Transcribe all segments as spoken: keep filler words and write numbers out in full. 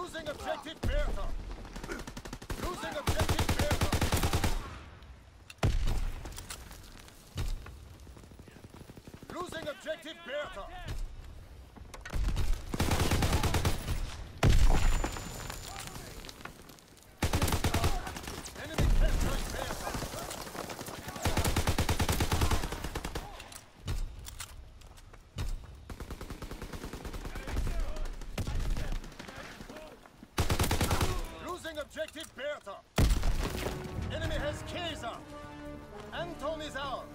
Losing objective Bertha. Losing objective Bertha. Losing objective Bertha. Enemy capturing Bertha. Losing objective Bertha. Enemy has Kaiser. Anton is ours.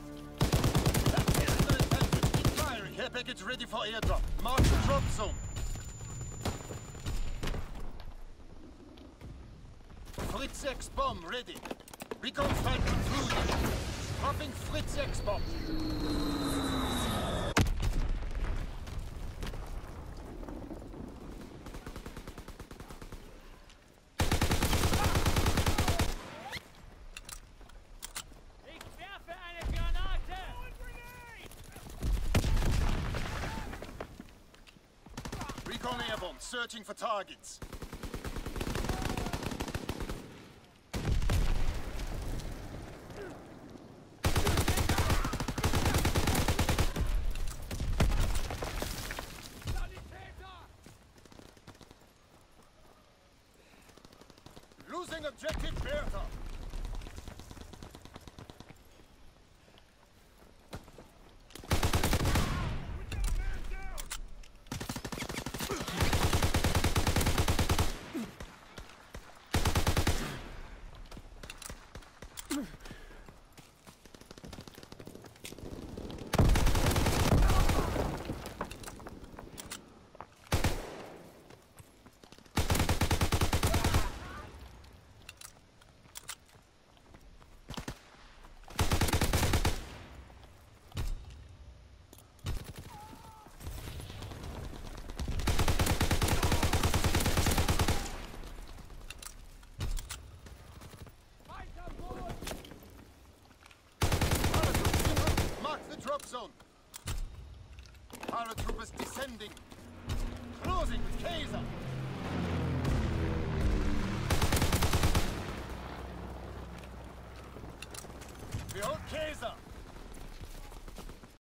Keep firing. Care package ready for airdrop. Mark the drop zone. Fritz X bomb ready. Recon fight concluded. Dropping Fritz X bomb. Recon airborne, searching for targets. Losing objective Bertha. Drop zone. Paratroopers descending. Closing with Kaiser.